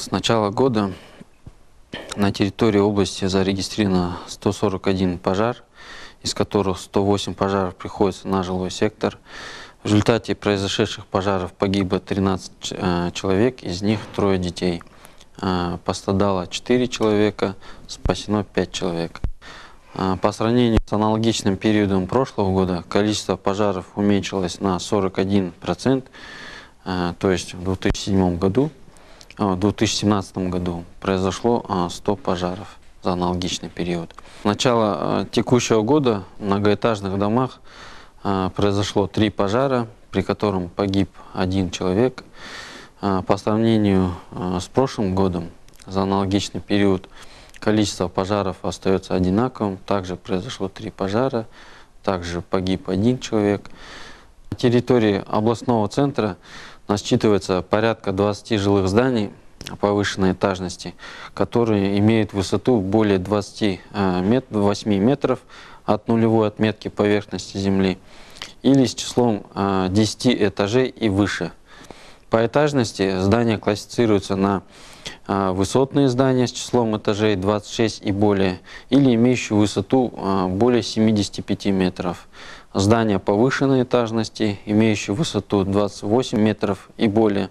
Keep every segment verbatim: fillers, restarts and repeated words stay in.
С начала года на территории области зарегистрировано сто сорок один пожар, из которых сто восемь пожаров приходится на жилой сектор. В результате произошедших пожаров погибло тринадцать э, человек, из них трое детей. Э, пострадало четыре человека, спасено пять человек. Э, по сравнению с аналогичным периодом прошлого года количество пожаров уменьшилось на сорок один процент, э, то есть в две тысячи седьмом году. В две тысячи семнадцатом году произошло сто пожаров за аналогичный период. С начала текущего года в многоэтажных домах произошло три пожара, при котором погиб один человек. По сравнению с прошлым годом за аналогичный период количество пожаров остается одинаковым. Также произошло три пожара, также погиб один человек. На территории областного центра насчитывается порядка двадцати жилых зданий повышенной этажности, которые имеют высоту более двадцати восьми метров от нулевой отметки поверхности земли или с числом десяти этажей и выше. По этажности здания классифицируются на высотные здания с числом этажей двадцать шесть и более или имеющие высоту более семидесяти пяти метров. Здания повышенной этажности, имеющие высоту двадцать восемь метров и более.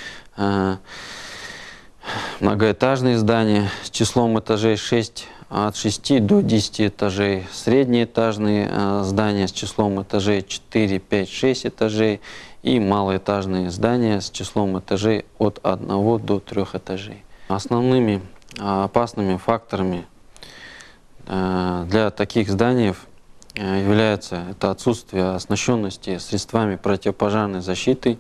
Многоэтажные здания с числом этажей шесть, от шести до десяти этажей. Среднеэтажные здания с числом этажей четыре, пять, шесть этажей. И малоэтажные здания с числом этажей от одного до трёх этажей. Основными опасными факторами для таких зданий является это отсутствие оснащенности средствами противопожарной защиты,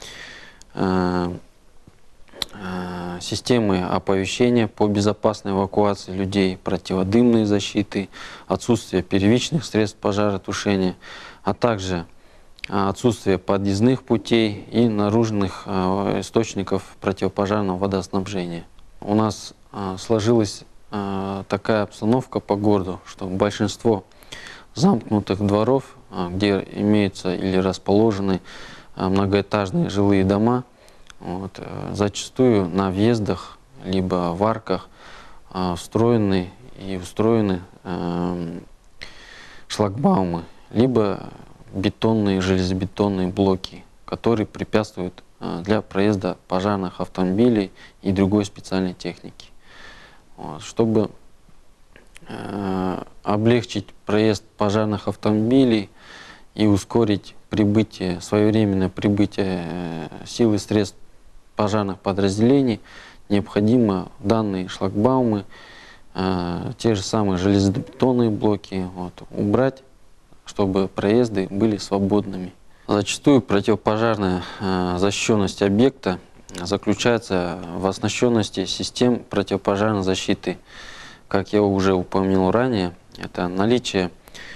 системы оповещения по безопасной эвакуации людей, противодымной защиты, отсутствие первичных средств пожаротушения, а также отсутствие подъездных путей и наружных источников противопожарного водоснабжения. У нас сложилась такая обстановка по городу, что большинство замкнутых дворов, где имеются или расположены многоэтажные жилые дома, вот, зачастую на въездах либо в арках встроены и устроены шлагбаумы, либо бетонные, железобетонные блоки, которые препятствуют для проезда пожарных автомобилей и другой специальной техники. Вот, чтобы э, облегчить проезд пожарных автомобилей и ускорить прибытие, своевременное прибытие э, сил и средств пожарных подразделений, необходимо данные шлагбаумы, э, те же самые железобетонные блоки вот, убрать, чтобы проезды были свободными. Зачастую противопожарная э, защищенность объекта заключается в оснащенности систем противопожарной защиты. Как я уже упомянул ранее, это наличие,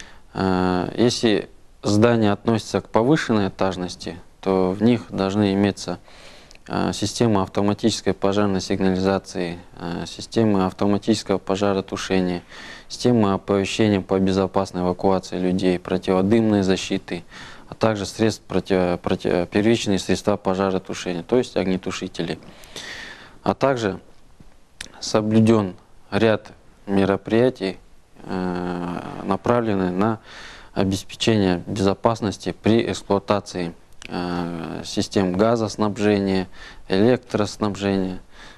э, если здание относится к повышенной этажности, то в них должны иметься э, система автоматической пожарной сигнализации, э, системы автоматического пожаротушения, системы оповещения по безопасной эвакуации людей, противодымной защиты, а также средств против, против, первичные средства пожаротушения, то есть огнетушители. А также соблюден ряд мероприятий, э, направленных на обеспечение безопасности при эксплуатации э, систем газоснабжения, электроснабжения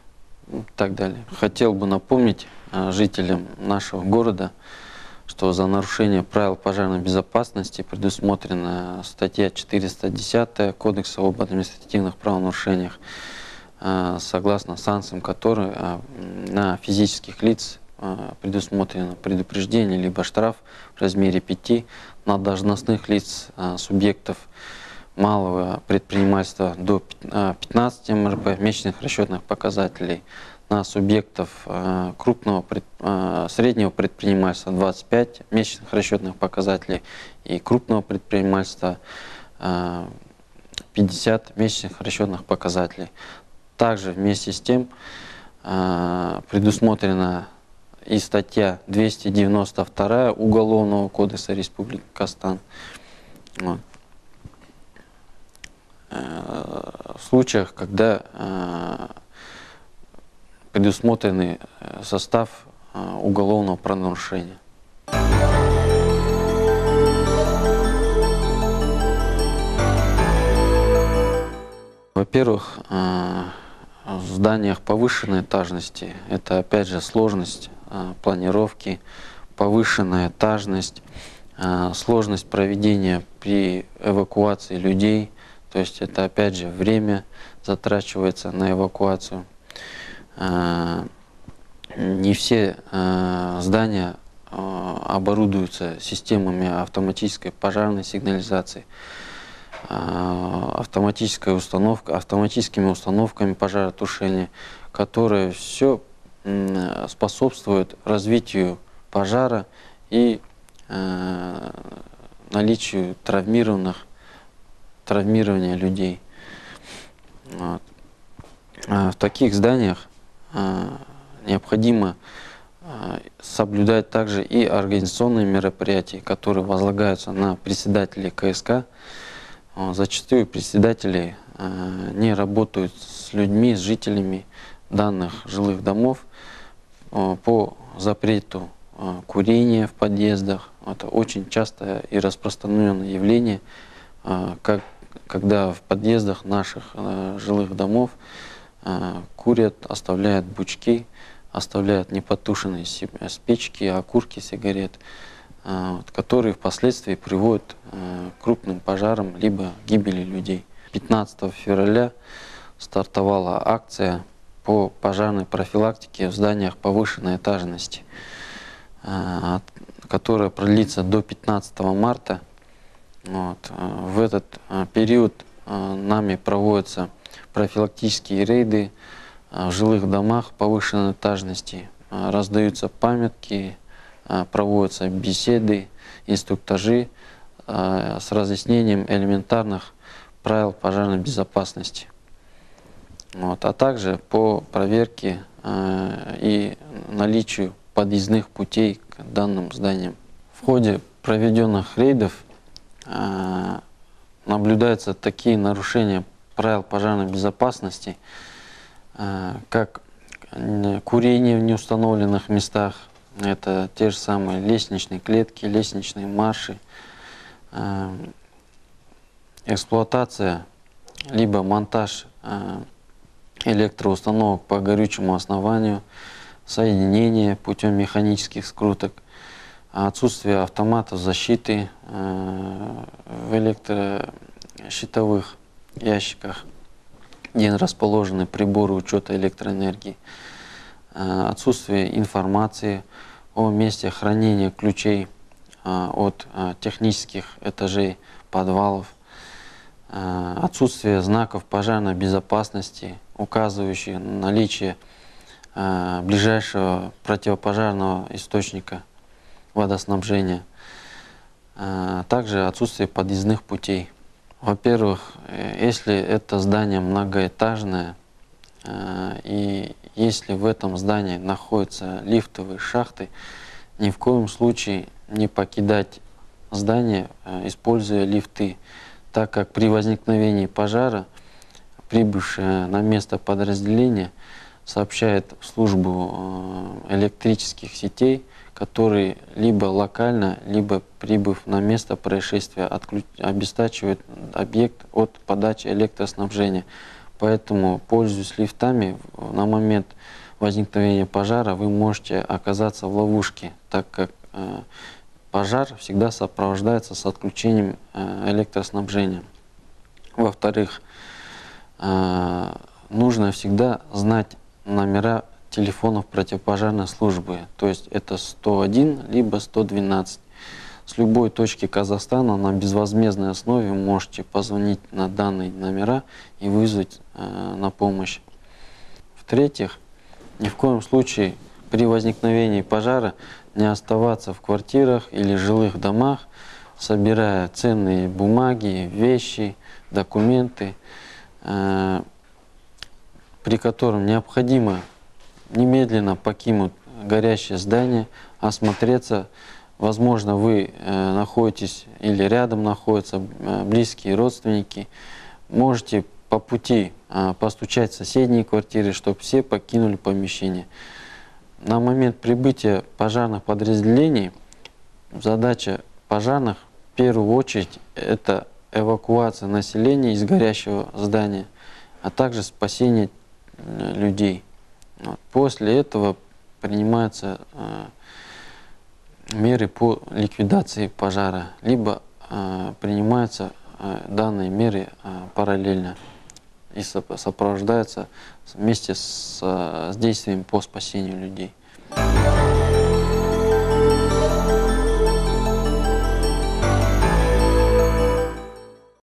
и так далее. Хотел бы напомнить э, жителям нашего города, что за нарушение правил пожарной безопасности предусмотрена статья четыреста десятая Кодекса об административных правонарушениях, согласно санкциям которой на физических лиц предусмотрено предупреждение либо штраф в размере пяти, на должностных лиц субъектов малого предпринимательства до пятнадцати эм эр пэ месячных расчетных показателей, на субъектов э, крупного, пред, э, среднего предпринимательства двадцать пять месячных расчетных показателей и крупного предпринимательства э, пятьдесят месячных расчетных показателей. Также вместе с тем э, предусмотрена и статья двести девяносто вторая Уголовного кодекса Республики Казахстан. Вот. Э, в случаях, когда э, предусмотренный состав уголовного правонарушения. Во-первых, в зданиях повышенной этажности это опять же сложность планировки, повышенная этажность, сложность проведения при эвакуации людей, то есть это опять же время затрачивается на эвакуацию. Не все здания оборудуются системами автоматической пожарной сигнализации, автоматической установка, автоматическими установками пожаротушения, которые все способствуют развитию пожара и наличию травмированных, травмирования людей. Вот. В таких зданиях необходимо соблюдать также и организационные мероприятия, которые возлагаются на председателей ка эс ка. Зачастую председатели не работают с людьми, с жителями данных жилых домов по запрету курения в подъездах. Это очень частое и распространенное явление, как, когда в подъездах наших жилых домов курят, оставляют бучки, оставляют непотушенные спички, окурки сигарет, которые впоследствии приводят к крупным пожарам либо гибели людей. пятнадцатого февраля стартовала акция по пожарной профилактике в зданиях повышенной этажности, которая продлится до пятнадцатого марта. Вот. В этот период нами проводятся профилактические рейды в жилых домах повышенной этажности, раздаются памятки, проводятся беседы, инструктажи с разъяснением элементарных правил пожарной безопасности. Вот. А также по проверке и наличию подъездных путей к данным зданиям. В ходе проведенных рейдов наблюдаются такие нарушения правил пожарной безопасности, как курение в неустановленных местах, это те же самые лестничные клетки, лестничные марши, эксплуатация либо монтаж электроустановок по горючему основанию, соединение путем механических скруток, отсутствие автоматов защиты в электрощитовых ящиках, где расположены приборы учета электроэнергии, отсутствие информации о месте хранения ключей от технических этажей подвалов, отсутствие знаков пожарной безопасности, указывающих на наличие ближайшего противопожарного источника водоснабжения, также отсутствие подъездных путей. Во-первых, если это здание многоэтажное, и если в этом здании находятся лифтовые шахты, ни в коем случае не покидать здание, используя лифты, так как при возникновении пожара прибывшее на место подразделение сообщает в службу электрических сетей, которые либо локально, либо прибыв на место происшествия, отключ... обестачивают объект от подачи электроснабжения. Поэтому, пользуясь лифтами, на момент возникновения пожара вы можете оказаться в ловушке, так как э, пожар всегда сопровождается с отключением э, электроснабжения. Во-вторых, э, нужно всегда знать номера телефонов противопожарной службы, то есть это сто один либо сто двенадцать. С любой точки Казахстана на безвозмездной основе вы можете позвонить на данные номера и вызвать э, на помощь. В-третьих, ни в коем случае при возникновении пожара не оставаться в квартирах или жилых домах, собирая ценные бумаги, вещи, документы, э, при котором необходимо немедленно покинуть горящее здание, осмотреться. Возможно, вы э, находитесь или рядом находятся э, близкие родственники. Можете по пути постучать в соседние квартиры, чтобы все покинули помещение. На момент прибытия пожарных подразделений задача пожарных в первую очередь это эвакуация населения из горящего здания, а также спасение людей. После этого принимаются меры по ликвидации пожара, либо принимаются данные меры параллельно и сопровождаются вместе с, с действием по спасению людей.